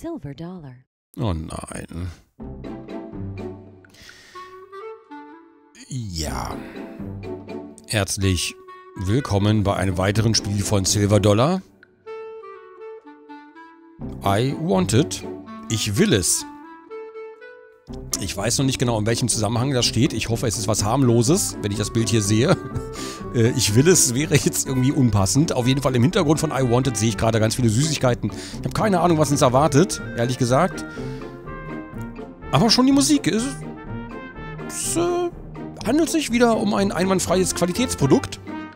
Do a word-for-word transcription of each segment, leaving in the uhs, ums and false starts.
silver dollar. Oh nein. Ja. Herzlich willkommen bei einem weiteren Spiel von Silver Dollar. I want it. Ich will es. Ich weiß noch nicht genau, in welchem Zusammenhang das steht. Ich hoffe, es ist was Harmloses, wenn ich das Bild hier sehe. Ich will es, wäre jetzt irgendwie unpassend. Auf jeden Fall im Hintergrund von I want it sehe ich gerade ganz viele Süßigkeiten. Ich habe keine Ahnung, was uns erwartet, ehrlich gesagt. Aber schon die Musik. Es, es äh, handelt sich wieder um ein einwandfreies Qualitätsprodukt.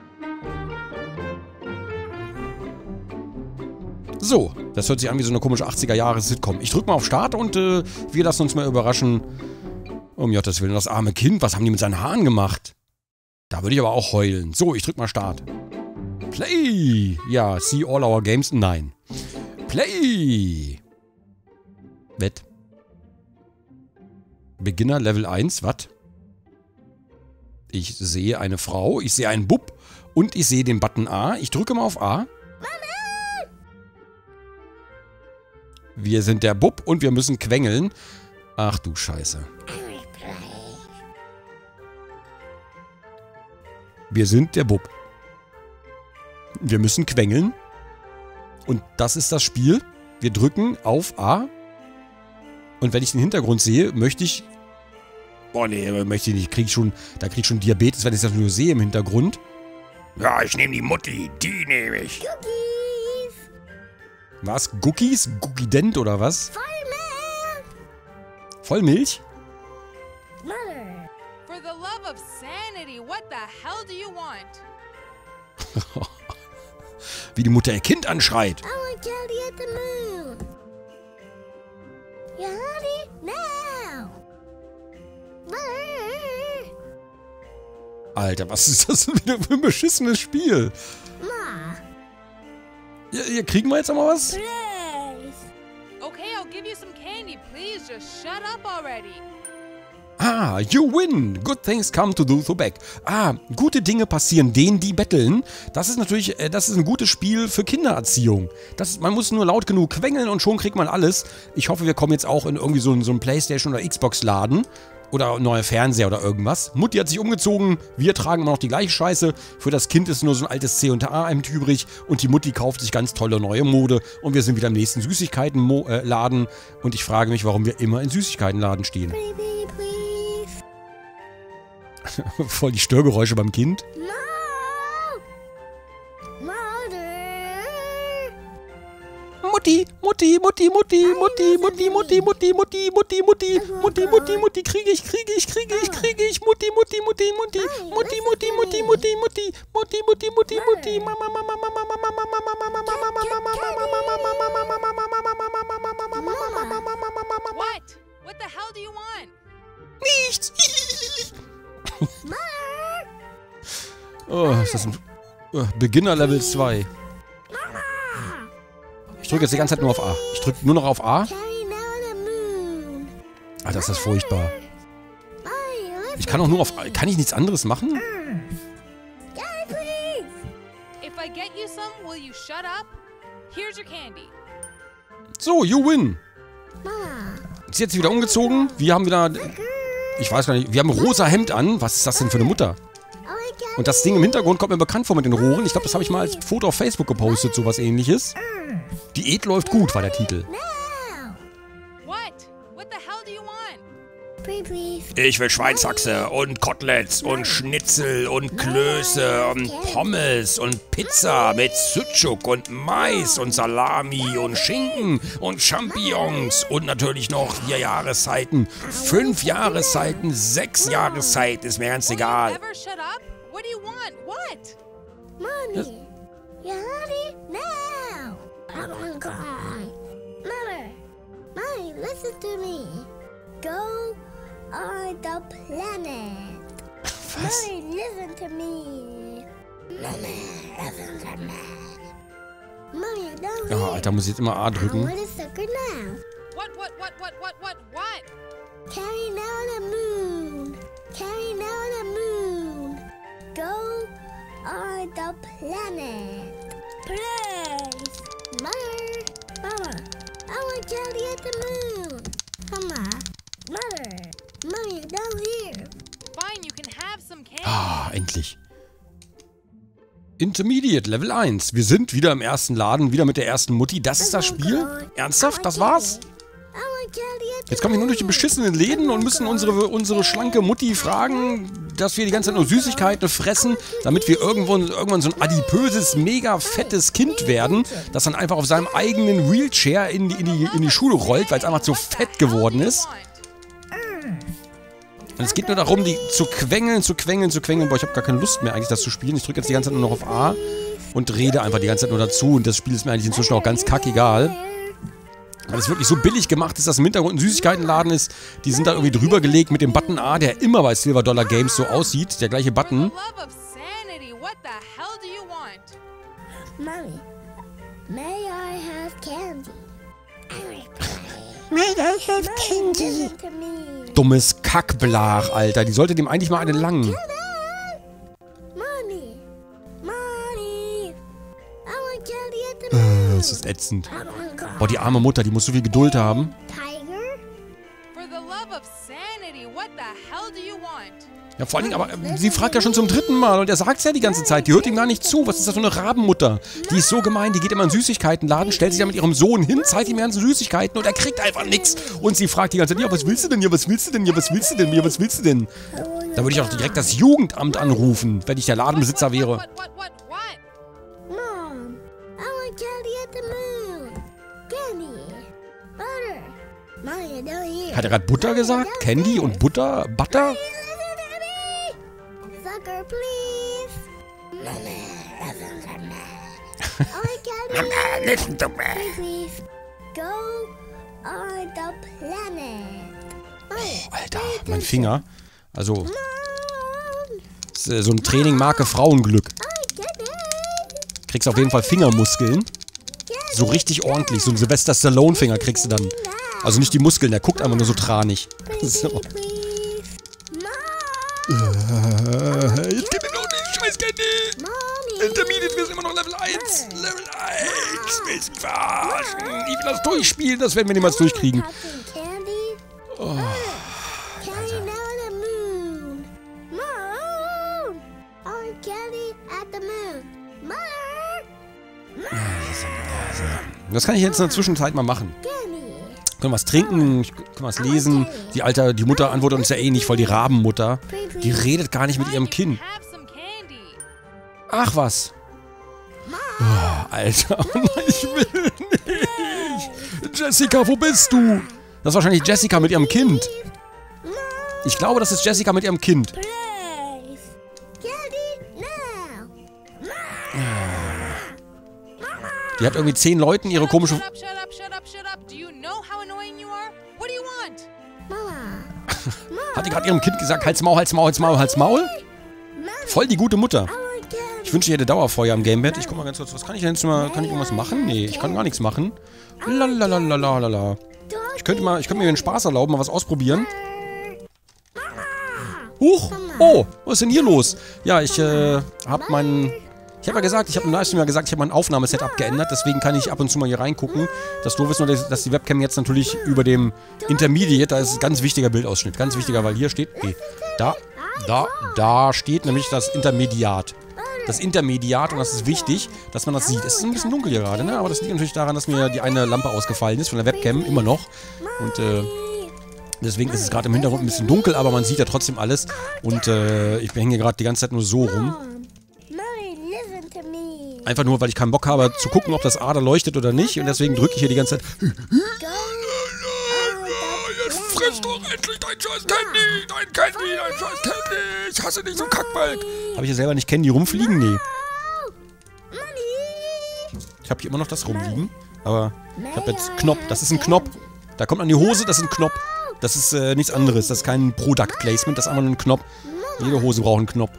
So, das hört sich an wie so eine komische achtziger-Jahres-Sitcom. Ich drücke mal auf Start und äh, wir lassen uns mal überraschen. Um Gottes Willen, das arme Kind, was haben die mit seinen Haaren gemacht? Da würde ich aber auch heulen. So, ich drücke mal Start. Play! Ja, see all our games? Nein. Play! Wett. Beginner Level eins, was? Ich sehe eine Frau, ich sehe einen Bub und ich sehe den Button A. Ich drücke mal auf A. Wir sind der Bub und wir müssen quengeln. Ach du Scheiße. Wir sind der Bub. Wir müssen quengeln. Und das ist das Spiel. Wir drücken auf A. Und wenn ich den Hintergrund sehe, möchte ich... Boah, nee, möchte ich nicht. Krieg ich schon, da krieg ich schon Diabetes, wenn ich das nur sehe im Hintergrund. Ja, ich nehme die Mutti. Die nehme ich. Was? Cookies? Cookie-Dent oder was? Vollmilch! Vollmilch? Mother. For the love of sanity, what the hell do you want? Wie die Mutter ihr Kind anschreit. I want Daddy at the moon. Daddy, now. Mother. Alter, was ist das denn wieder für ein beschissenes Spiel? Ma. Ja, hier kriegen wir jetzt noch mal was? Please. Okay, I'll give you some candy. Please just shut up already. Ah, you win. Good things come to those who beg. Ah, gute Dinge passieren denen, die betteln. Das ist natürlich, äh, das ist ein gutes Spiel für Kindererziehung. Das, man muss nur laut genug quengeln und schon kriegt man alles. Ich hoffe, wir kommen jetzt auch in irgendwie so, einen- so einen Playstation- oder Xbox-Laden. Oder neuer Fernseher oder irgendwas. Mutti hat sich umgezogen, wir tragen immer noch die gleiche Scheiße. Für das Kind ist nur so ein altes C und A-Hemd übrig. Und die Mutti kauft sich ganz tolle neue Mode. Und wir sind wieder im nächsten Süßigkeitenladen. Und ich frage mich, warum wir immer in Süßigkeitenladen stehen. Baby, please. Voll die Störgeräusche beim Kind. No. Mother. Mutti, Mutti, Mutti, Mutti, Mutti, Mutti, Mutti, Mutti, Mutti, Mutti, Mutti, Mutti, Mutti, Mutti, kriege ich, kriege ich, kriege ich, kriege ich, Mutti, Mutti, Mutti, Mutti, Mutti, Mutti, Mutti, Mutti, Mutti, Mutti, Mutti, Mutti, Mutti, Mama, Mama, Mama, Mama, Mama, Mama, Mama, What? What the hell do you want? nichts. Oh, ist das ein Beginner Level zwei. Ich drücke jetzt die ganze Zeit nur auf A. Ich drücke nur noch auf A. Alter, ist das furchtbar. Ich kann auch nur auf A. Kann ich nichts anderes machen? If I get you some, will you shut up? Here's your candy. So, you win. Ist jetzt wieder umgezogen. Wir haben wieder... Ich weiß gar nicht. Wir haben ein rosa Hemd an. Was ist das denn für eine Mutter? Und das Ding im Hintergrund kommt mir bekannt vor mit den Rohren. Ich glaube, das habe ich mal als Foto auf Facebook gepostet, sowas ähnliches. Diät läuft gut, war der Titel. What? What the hell do you want? Ich will Schweinshaxe und Koteletts und Schnitzel und Klöße und Pommes und Pizza mit Sucuk und Mais und Salami und Schinken und Champignons und natürlich noch vier Jahreszeiten, fünf Jahreszeiten, sechs Jahreszeiten, ist mir ganz egal. Ever shut up? What do you want? What? Mommy, Daddy, now. I want to cry. Mother, Mommy, listen to me. Go on the planet. Was? Mommy, listen to me. Mommy, listen to me. Mommy, don't Ja, Alter, muss ich jetzt immer A I drücken. want a sucker now. What, what, what, what, what, what, what? Carry now the moon. Carry now the moon. Go on the planet. Please. Mother. Mama. I want want candy at the moon. Come on. Mother. Mommy, down here. Fine, you can have some candy. Ah, endlich. Intermediate, Level eins. Wir sind wieder im ersten Laden, wieder mit der ersten Mutti. Das ist das Spiel? Ernsthaft? Das war's? Jetzt kommen wir nur durch die beschissenen Läden und müssen unsere, unsere schlanke Mutti fragen, dass wir die ganze Zeit nur Süßigkeiten fressen, damit wir irgendwo, irgendwann so ein adipöses, mega fettes Kind werden, das dann einfach auf seinem eigenen Wheelchair in die, in die, in die Schule rollt, weil es einfach zu fett geworden ist. Und es geht nur darum, die zu quengeln, zu quengeln, zu quengeln. Boah, ich habe gar keine Lust mehr eigentlich, das zu spielen. Ich drücke jetzt die ganze Zeit nur noch auf A und rede einfach die ganze Zeit nur dazu. Und das Spiel ist mir eigentlich inzwischen auch ganz kackegal. Weil es wirklich so billig gemacht ist, dass im Hintergrund ein Süßigkeitenladen ist. Die sind da irgendwie drüber gelegt mit dem Button A, der immer bei Silver Dollar Games so aussieht. Der gleiche Button. Mommy, may I have candy? May I have candy? Dummes Kackblach, Alter. Die sollte dem eigentlich mal eine langen. Mommy, Mommy, I want candy at the moon. Äh, das ist ätzend. Boah, die arme Mutter, die muss so viel Geduld haben. Ja, vor allen Dingen, aber äh, sie fragt ja schon zum dritten Mal und er sagt es ja die ganze Zeit. Die hört ihm gar nicht zu. Was ist das für eine Rabenmutter? Die ist so gemein, die geht immer in den Süßigkeitenladen, stellt sich da mit ihrem Sohn hin, zeigt ihm die ganzen Süßigkeiten und er kriegt einfach nichts. Und sie fragt die ganze Zeit, ja, was willst du denn? Ja, was willst du denn? Ja, was willst du denn? Ja, was willst du denn? Da würde ich auch direkt das Jugendamt anrufen, wenn ich der Ladenbesitzer wäre. Mom, I want candy at the moon. Candy, butter. Mommy, down here. Hat er gerade Butter gesagt? Candy und Butter? Butter? Sucker, please. Mommy, listen to me. I want candy. Mama, listen to me. Please, go on the planet. Oh, Alter, mein Finger. Also, Mom, ist, äh, so ein Training Marke Frauenglück. I get it. Kriegst auf jeden Fall Fingermuskeln. So richtig ordentlich. So ein Sylvester Stallone-Finger kriegst du dann. Also nicht die Muskeln, der guckt einfach nur so tranig. So. Please. Äh, jetzt gib mir noch die scheiß Candy. Mommy. Intermediate, wir sind immer noch Level eins. Level eins. Willst du mich verarschen? Ich will das durchspielen, das werden wir niemals durchkriegen. Candy. Oh. Candy down the moon. Mom. I want candy at the moon. Mother. Das kann ich jetzt in der Zwischenzeit mal machen. Candy. Können wir was trinken, können wir was lesen. Die Alte, die Mutter antwortet uns ja eh nicht, voll die Rabenmutter. Die redet gar nicht mit ihrem Kind. Ach was. Oh, Alter, ich will nicht. Jessica, wo bist du? Das ist wahrscheinlich Jessica mit ihrem Kind. Ich glaube, das ist Jessica mit ihrem Kind. Please. Candy now. Die hat irgendwie zehn Leuten ihre komische... Mama. Hat die gerade ihrem Kind gesagt, Halt's Maul, Halt's Maul, Halt's Maul, Halt's Maul? Voll die gute Mutter. Ich wünsche, ich hätte Dauerfeuer am Gamepad. Ich guck mal ganz kurz, was kann ich denn jetzt mal... Kann ich irgendwas machen? Nee, ich kann gar nichts machen. Lalalala. Ich könnte mal, ich könnte mir den Spaß erlauben, mal was ausprobieren. Huch! Oh, was ist denn hier los? Ja, ich äh, hab meinen... Ich habe ja gesagt, ich habe im Livestream ja gesagt, ich habe mein Aufnahmesetup geändert, deswegen kann ich ab und zu mal hier reingucken. Das Doof ist nur, dass die Webcam jetzt natürlich über dem Intermediate, da ist ein ganz wichtiger Bildausschnitt, ganz wichtiger, weil hier steht, nee, da, da, da steht nämlich das Intermediat. Das Intermediat, und das ist wichtig, dass man das sieht. Es ist ein bisschen dunkel hier gerade, ne? Aber das liegt natürlich daran, dass mir die eine Lampe ausgefallen ist von der Webcam, immer noch. Und äh, deswegen ist es gerade im Hintergrund ein bisschen dunkel, aber man sieht ja trotzdem alles. Und äh, ich hänge hier gerade die ganze Zeit nur so rum. Einfach nur, weil ich keinen Bock habe zu gucken, ob das A da leuchtet oder nicht. Und deswegen drücke ich hier die ganze Zeit. Jetzt friss doch endlich dein scheiß Candy! Dein Candy, dein scheiß Candy! Ich hasse dich, so ein Kackbalg! Habe ich hier selber nicht Candy rumfliegen? Nee. Ich habe hier immer noch das rumliegen. Aber ich habe jetzt Knopf. Das ist ein Knopf. Da kommt an die Hose, das ist ein Knopf. Das ist äh, nichts anderes. Das ist kein Product Placement, das ist einfach nur ein Knopf. Jede Hose braucht einen Knopf.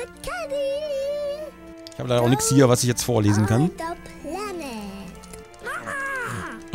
Ich habe leider auch nichts hier, was ich jetzt vorlesen kann. Oh.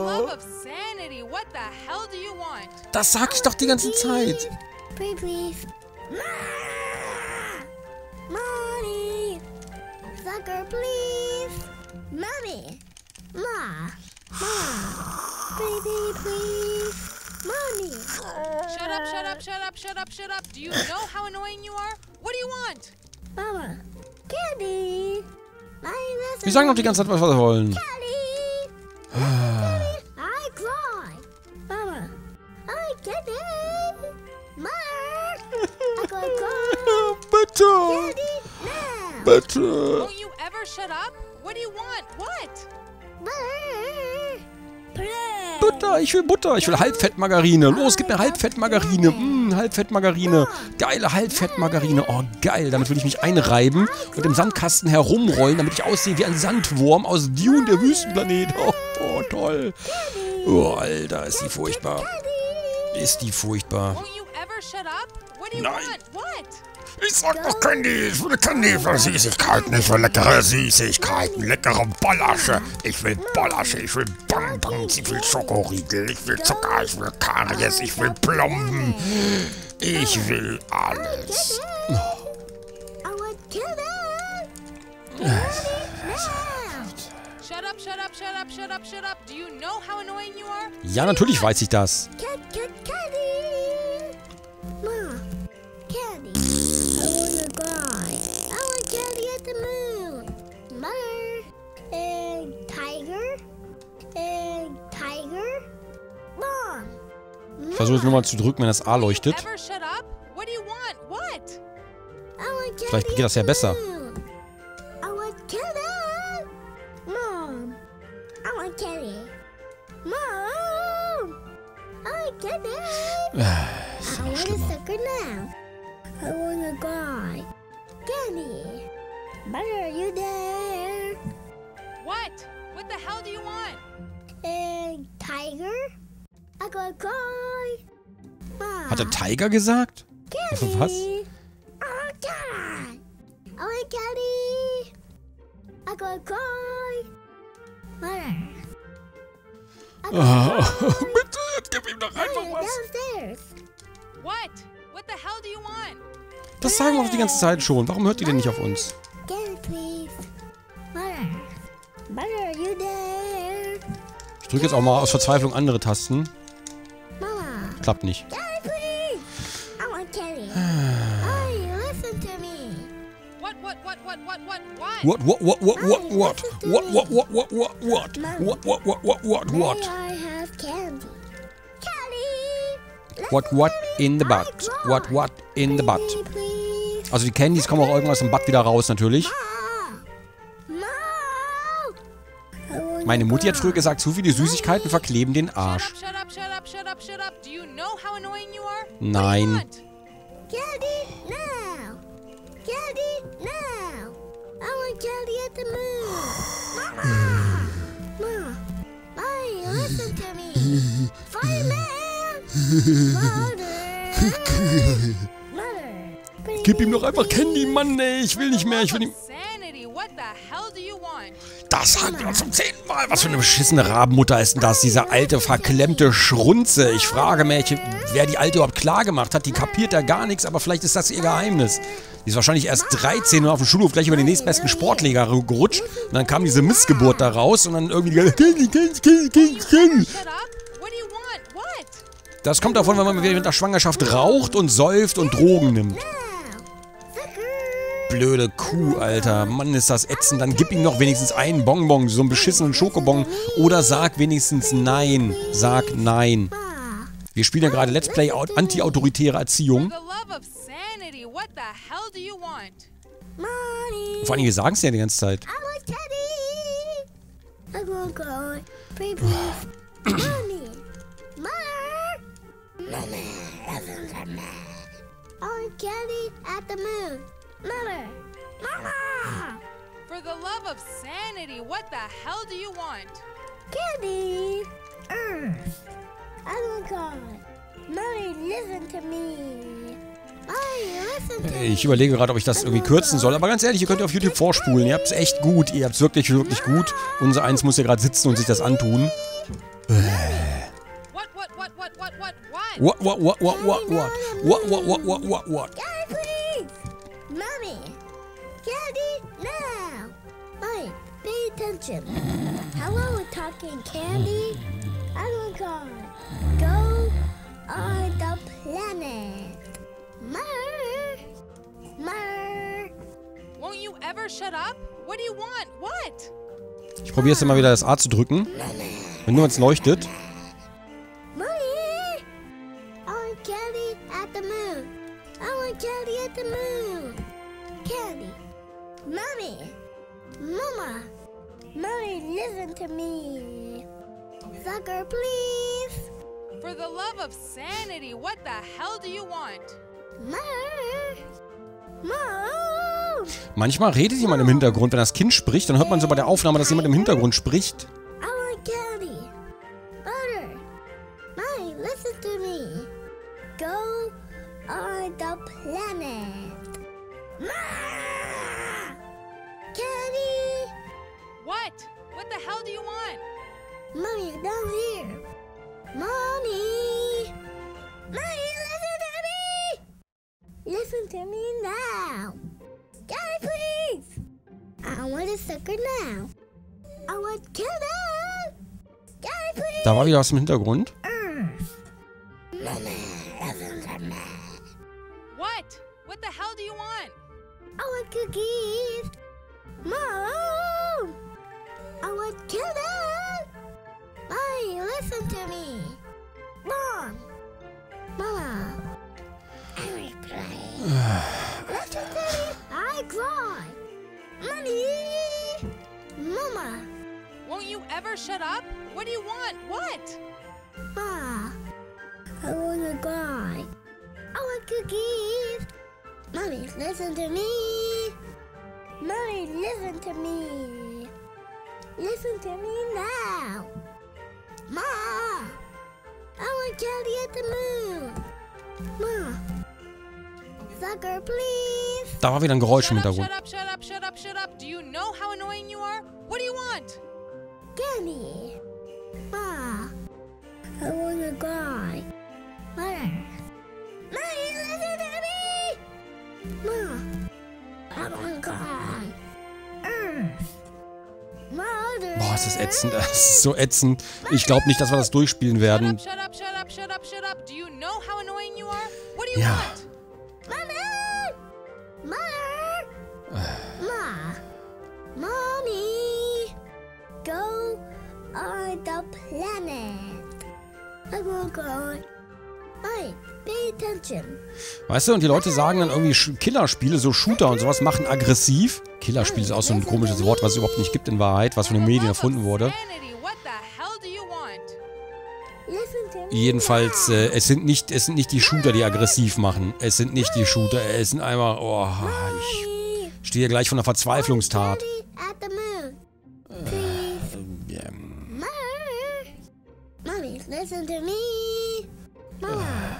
love of sanity, what the hell do you want? Das sag ich doch die ganze Zeit. Please, please. Mommy. Sucker, please. Mommy. Ma. Ma. Baby, please. Mommy. Shut up, shut up, shut up, shut up, shut up. Do you know how annoying you are? What do you want? Mama. Candy. Wir sagen doch die ganze Zeit, was wir wollen. Candy. I cry. Mama. I candy. Mama. I cry. Bitte. Candy. Now. Bitte. Won't you ever shut up? What do you want? What? Butter, ich will Butter, ich will Halbfettmargarine. Los, gib mir Halbfettmargarine. Mmh, Halbfettmargarine. Geile Halbfettmargarine. Oh, geil. Damit will ich mich einreiben und im Sandkasten herumrollen, damit ich aussehe wie ein Sandwurm aus Dune, der Wüstenplanet. Oh, oh, toll. Oh, Alter, ist die furchtbar. Ist die furchtbar. Won't you ever shut up? What do you Nein. want? What? Ich sag doch Candy, ich will Candy für Süßigkeiten, ich will leckere Süßigkeiten, leckere Bollasche. Ich will Bollasche, ich will Bonbons, ich will Schokoriegel, ich will Zucker, ich will Karies, ich will Plomben. Ich will alles. I want candy. Shut up, shut up, shut up, shut up, shut up. Do you know how annoying you are? Ja, natürlich weiß ich das. Cat, cat, candy. Ma. Candy. I wanna cry. I want candy at the moon. Mother. And tiger. And tiger. Mom. Ich versuche es nur mal zu drücken, wenn das A leuchtet. Ever shut up? What do you want? What? I want candy Vielleicht geht das ja at the besser. moon. I want candy. Mom. I want candy. Mom. I want candy. Ist I noch want a schlimmer. sucker now. I wanna cry. Candy. Butter, are you there? What? What the hell do you want? And tiger? I gotta cry. Ma. Hat der Tiger gesagt? Candy. Was? I want candy. I want candy. I gotta cry. Butter. I gotta cry. Bitte, jetzt gib ihm doch einfach Butter, was. downstairs. What? What the hell do you want? Das sagen wir doch die ganze Zeit schon. Warum hört ihr denn nicht auf uns? Candy, please. Butter. Butter, are you there? Ich drücke jetzt auch mal aus Verzweiflung andere Tasten. Mama. Klappt nicht. Daddy, please. I want candy. Hey, listen to me. What, what, what, what, what, what, what? What, what, what, what, what, what? What, what, what, what, what, what? What, what, what, what, what, what? May I have candy? Candy. What, what in the butt? What, what in the butt? Please, please. Also die Candies kommen auch irgendwas im Butt wieder raus, natürlich. Ma. Ma. I wanna Meine Mutti hat cry. früher gesagt, zu viele Süßigkeiten verkleben den Shut Arsch. up, shut up, shut up, shut up, shut up. Do you know how annoying you are? Nein. What do you want? Candy now. Candy now. I want candy at the moon. Mama. Ma. Hey, listen to me. Fireman. Mother. Mother. Gib ihm doch einfach Candy, Mann, ey. Ich will nicht mehr, ich will nicht... Sanity, what the hell do you want? Das sagen wir zum zehnten Mal. Was für eine beschissene Rabenmutter ist denn das? Diese alte, verklemmte Schrunze. Ich frage mich, wer die Alte überhaupt klar gemacht hat. Die kapiert ja gar nichts, aber vielleicht ist das ihr Geheimnis. Die ist wahrscheinlich erst dreizehn und auf dem Schulhof gleich über den nächstbesten Sportleger gerutscht. Und dann kam diese Missgeburt da raus und dann irgendwie... Candy, Candy, Candy, Candy, Candy. Shut up. What do you want? What? Das kommt davon, wenn man während der Schwangerschaft raucht und säuft und Drogen nimmt. Blöde Kuh, Alter. Mann, ist das ätzend. Dann gib ihm doch wenigstens einen Bonbon, so einen beschissenen Schokobon. Oder sag wenigstens nein. Sag nein. Wir spielen ja gerade Let's Play anti-autoritäre Erziehung. For the love of sanity, what the hell do you want? Money. Vor allem, wir sagen es ja die ganze Zeit. I want candy. I want cry. Please, please. Mommy. Mother. Mommy, listen to me. I want candy at the moon. Mother. Mama. For the love of sanity, what the hell do you want? Candy. Earth. I want cry. Mommy, listen to me. Mommy, listen to me. Ich überlege gerade, ob ich das irgendwie kürzen soll. Aber ganz ehrlich, ihr könnt auf YouTube vorspulen. Ihr habt es echt gut. Ihr habt es wirklich, wirklich gut. Unser Eins muss ja gerade sitzen und sich das antun. What, what, what, what, what, what, what? What, what, what, what, what, what? What, what, what, what, what, what? Daddy, please! Mommy! Candy, now! Mommy, pay attention. Hello, we're talking candy. I'm going to go on the planet. Mer! Mer! Won't you ever shut up? What do you want? What? Ich probiere jetzt mal wieder das A zu drücken. Wenn nur es leuchtet. Mommy! I want candy at the moon. I want candy at the moon. Candy. Mommy! Mama! Mommy, listen to me. Sucker, please. For the love of sanity, what the hell do you want? Mom! Mom! Manchmal redet jemand im Hintergrund. Wenn das Kind spricht, dann hört man so bei der Aufnahme, dass jemand im Hintergrund spricht. I want candy. Butter. Mommy, listen to me. Go on the planet. Ma! Candy! What? What the hell do you want? Mommy, down here. Mommy! Mommy, listen to me! Listen to me now. Daddy, please! I want a sucker now. I want candy! Daddy, please! Da war wieder was im Hintergrund. Mommy, listen to me. What? What the hell do you want? I want cookies. Mom! I want candy! Mommy, listen to me. Mom! Mama! I will play. Listen to me. I cry. Mommy! Mama! Won't you ever shut up? What do you want? What? Ma! I want to cry. I want cookies. Mommy, listen to me. Mommy, listen to me. Listen to me now. Ma! I want candy at the moon. Ma! Sucker, please. Da war wieder ein Geräusch im Shut up, Hintergrund. shut up, shut up, shut up, shut up. Do you know how annoying you are? What do you want? Candy. Ma! I want to cry. Mother. Mommy, listen to me. Ma! I want to cry. Earth. Mother. Boah, ist das ätzend. Das ist so ätzend. Ich glaube nicht, dass wir das durchspielen Shut werden. up, shut up, shut up, shut up, shut up. Do you know how annoying you are? What do you Ja. want? Mommy! Mother! Ma! Mommy! Go on the planet. I won't go. Hey, pay attention. Weißt du, und die Leute sagen dann irgendwie Sch- Killerspiele, so Shooter und sowas machen aggressiv. Killerspiel ist auch so ein komisches Wort, was es überhaupt nicht gibt in Wahrheit, was von den Medien erfunden wurde. Sanity, what the hell do you want? Listen to me. Jedenfalls, äh, es sind nicht, es sind nicht die Shooter, die aggressiv machen. Es sind nicht die Shooter, es sind einfach, oh, ich Mommy! stehe gleich von einer Verzweiflungstat. Candy at the moon. Please. Ähm, Mom! Mommy, listen to me. Mom!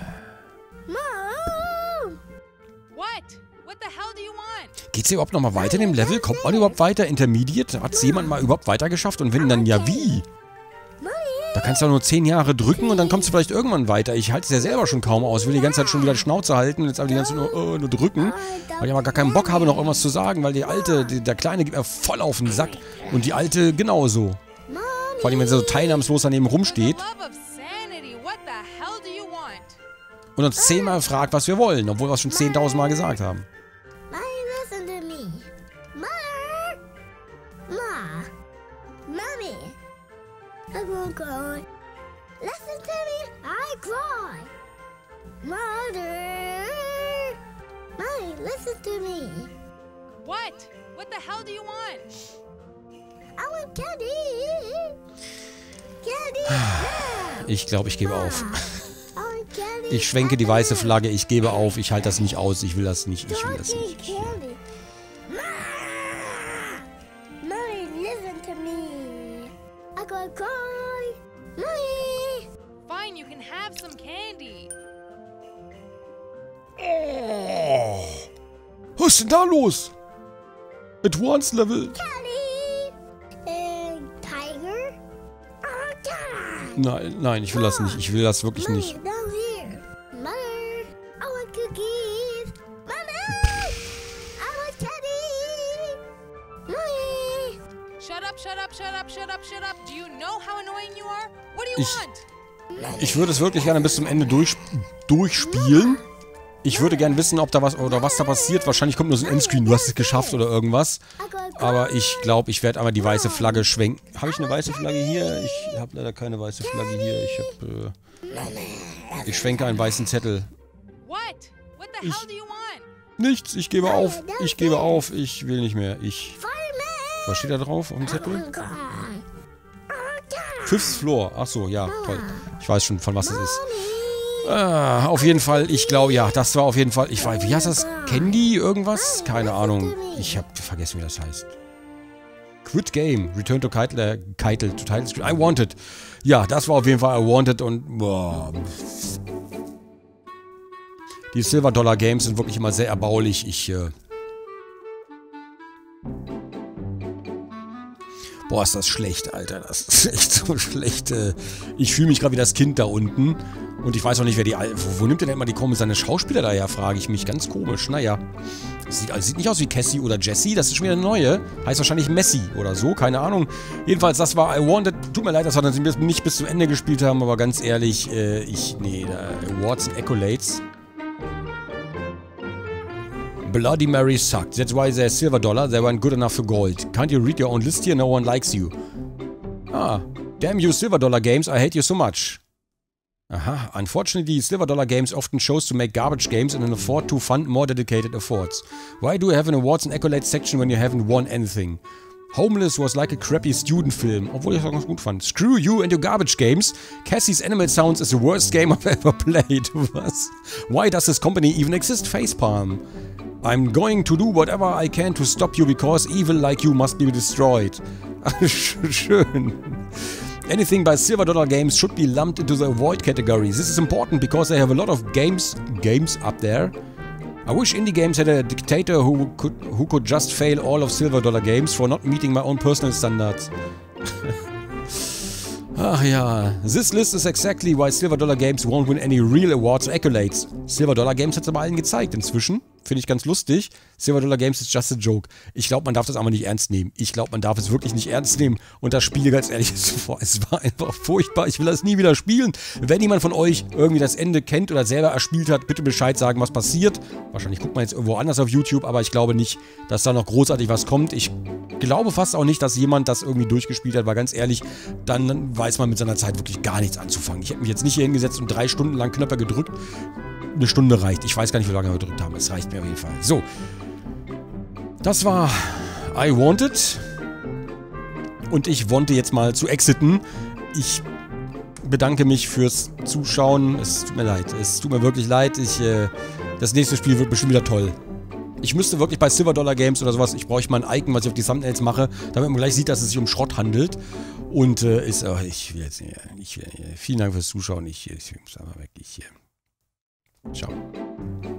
Mom! What? What the hell do you want? Geht's hier überhaupt noch mal weiter in dem Level? Kommt man überhaupt weiter? Intermediate? Hat's jemand mal überhaupt weiter geschafft? Und wenn, dann ja wie? Mommy! Da kannst du auch nur zehn Jahre drücken und dann kommst du vielleicht irgendwann weiter. Ich halte es ja selber schon kaum aus. Ich will die ganze Zeit schon wieder die Schnauze halten und jetzt aber die ganze Zeit nur, äh, nur drücken. Weil ich aber gar keinen Bock habe, noch irgendwas zu sagen, weil die Alte, die, der Kleine geht mir voll auf den Sack. Und die Alte genauso. Vor allem, wenn sie so teilnahmslos daneben For the rumsteht love of sanity, what the hell do you want? und uns zehnmal fragt, was wir wollen, obwohl wir es schon zehntausend Mal gesagt haben. Mommy, listen to me. Mother! Ma! Mommy! I won't go. Listen to me. I cry. Mother! Mommy, listen to me. What? What the hell do you want? I want candy. Candy now. Ich glaube, ich gebe auf. I want candy Ich schwenke die weiße Flagge, ich gebe auf, ich halte das nicht aus, ich will das nicht, ich will das Talking nicht. candy. Ma! Mommy, listen to me. I gotta cry. Mommy! Fine, you can have some candy. Oh. Was ist denn da los? Advanced Level. Candy! And tiger? Oh, God! Nein, nein, ich will das nicht. Ich will das wirklich nicht. Mommy, down here. Mother, I want cookies. Mama, I want candy. Mommy. Shut up, shut up, shut up, shut up, shut up. Do you know how annoying you are? What do you Ich- want? Ich würde es wirklich gerne bis zum Ende durch, durchspielen. Ich würde gerne wissen, ob da was oder was da passiert. Wahrscheinlich kommt nur so ein Endscreen, du hast es geschafft oder irgendwas. Aber ich glaube, ich werde einmal die weiße Flagge schwenken. Habe ich eine weiße Flagge hier? Ich habe leider keine weiße Flagge hier. Ich habe, äh, ich schwenke einen weißen Zettel. What? What the Ich- hell do you want? Nichts, ich gebe auf. Ich gebe auf. Ich will nicht mehr. Ich. Was steht da drauf auf dem Zettel? Fifth Floor. Ach so, ja, toll. Ich weiß schon, von was es ist. Ah, auf jeden Fall, ich glaube, ja, das war auf jeden Fall, ich weiß, wie heißt das? Candy irgendwas? Keine Ahnung. Ich habe vergessen, wie das heißt. Quit Game. Return to Keitel, äh, Keitel, to Title Screen. I Wanted. Ja, das war auf jeden Fall I Wanted und boah. Die Silver Dollar Games sind wirklich immer sehr erbaulich. Ich, äh Boah, ist das schlecht, Alter. Das ist echt so schlecht. Äh ich fühle mich gerade wie das Kind da unten. Und ich weiß auch nicht, wer die... Al wo, wo nimmt denn immer die kommen seine Schauspieler daher, frage ich mich. Ganz komisch. Naja. Sieht, also sieht nicht aus wie Cassie oder Jessie. Das ist schon wieder eine neue. Heißt wahrscheinlich Messi oder so. Keine Ahnung. Jedenfalls, das war I Wanted. Tut mir leid, dass wir das nicht bis zum Ende gespielt haben. Aber ganz ehrlich, äh, ich... Nee, äh, Awards and Accolades. Bloody Mary sucked. That's why they're silver dollar. They weren't good enough for gold. Can't you read your own list here? No one likes you. Ah. Damn you silver dollar games. I hate you so much. Aha. Unfortunately, silver dollar games often chose to make garbage games and can afford to fund more dedicated efforts. Why do you have an awards and accolades section when you haven't won anything? Homeless was like a crappy student film, obwohl ich das ganz gut fand. Screw you and your garbage games. Cassie's Animal Sounds is the worst game I've ever played. Was? Why does this company even exist? Facepalm. I'm going to do whatever I can to stop you because evil like you must be destroyed. Schön. Anything by Silver Dollar Games should be lumped into the avoid category. This is important because they have a lot of games games up there. I wish indie games had a dictator who could who could just fail all of Silver Dollar Games for not meeting my own personal standards. Ach ja, this list is exactly why Silver Dollar Games won't win any real awards or accolades. Silver Dollar Games hat es aber allen gezeigt inzwischen. Finde ich ganz lustig. Silver Dollar Games ist just a joke. Ich glaube, man darf das aber nicht ernst nehmen. Ich glaube, man darf es wirklich nicht ernst nehmen. Und das Spiel, ganz ehrlich, es war einfach furchtbar. Ich will das nie wieder spielen. Wenn jemand von euch irgendwie das Ende kennt oder selber erspielt hat, bitte Bescheid sagen, was passiert. Wahrscheinlich guckt man jetzt irgendwo anders auf YouTube, aber ich glaube nicht, dass da noch großartig was kommt. Ich glaube fast auch nicht, dass jemand das irgendwie durchgespielt hat, weil ganz ehrlich, dann weiß man mit seiner Zeit wirklich gar nichts anzufangen. Ich hätte mich jetzt nicht hier hingesetzt und drei Stunden lang Knöpfe gedrückt. Eine Stunde reicht. Ich weiß gar nicht, wie lange wir gedrückt haben. Es reicht mir auf jeden Fall. So. Das war I Wanted. Und ich wollte jetzt mal zu exiten. Ich bedanke mich fürs Zuschauen. Es tut mir leid. Es tut mir wirklich leid. Ich, äh, das nächste Spiel wird bestimmt wieder toll. Ich müsste wirklich bei Silver Dollar Games oder sowas, ich brauche mal ein Icon, was ich auf die Thumbnails mache, damit man gleich sieht, dass es sich um Schrott handelt. Und äh, ist, oh, ich will jetzt, ich, vielen Dank fürs Zuschauen. Ich, ich muss aber weg. Ich, Ciao.